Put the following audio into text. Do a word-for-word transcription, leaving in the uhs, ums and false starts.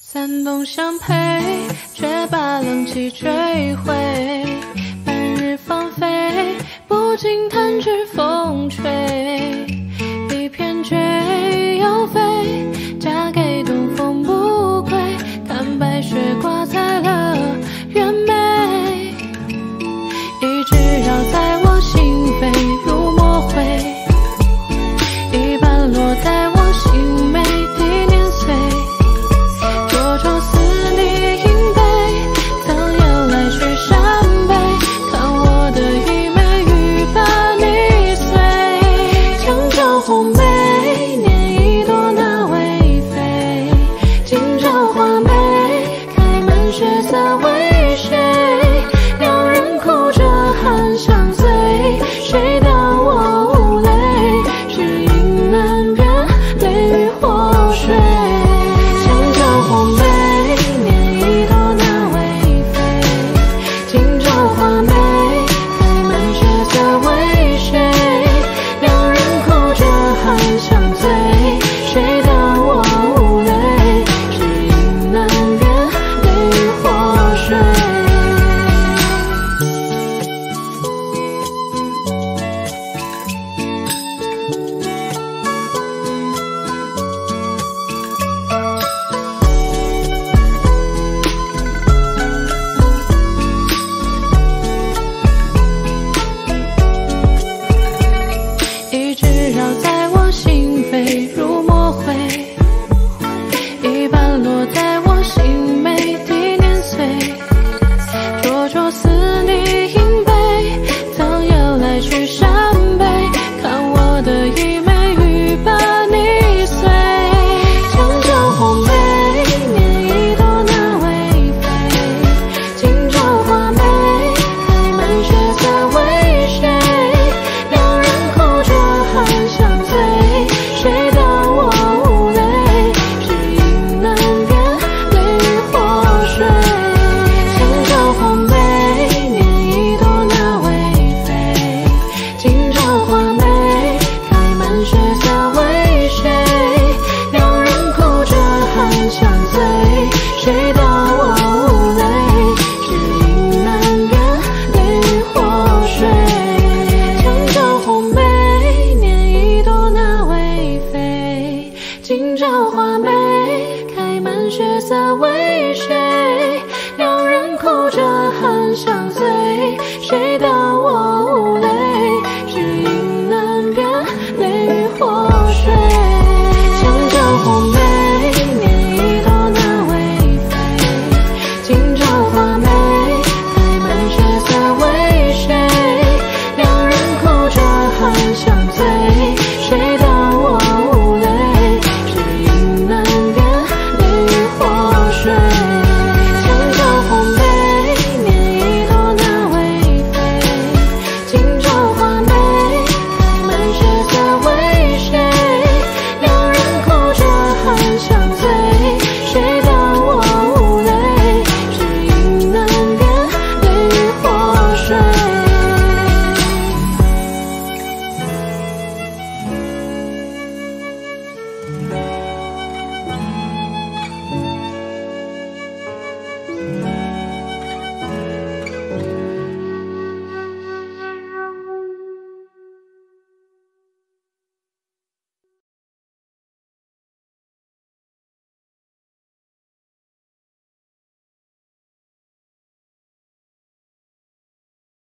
三冬相陪，却把冷气追回。半日芳菲，不禁弹指风吹。一片绝要飞，嫁给东风不归。看白雪挂在了原眉，一直绕在我心扉如墨灰，一半落在我心眉底年岁。灼灼似你银杯，曾有来去山北，看我的一眉欲把你碎。墙角红梅，捻一朵那微飞，今朝花梅，开满血色为谁？两人哭着含相随，谁当我无泪？只因难忍泪与祸水。墙角红梅，捻一朵那微飞，今朝花梅，开满血色为谁？两人哭着含相随，谁当我无泪？只因难忍泪与祸水。一直绕在我心扉如墨灰，一半落在我心眉底年岁。灼灼似你银杯，曾有来去山北，看我的一眉欲把你碎。墙角红梅，捻一朵那微飞，今朝花梅，开满血色为谁？两人哭着含相随，谁当我无泪？只因难忍泪与祸水。墙角红梅，捻一朵那微飞，今朝花梅，开满血色为谁？两人哭着含相随，谁当我无泪？只因难忍泪与祸水。墙角红梅，捻一朵那微飞，今朝花梅，开满血色为谁？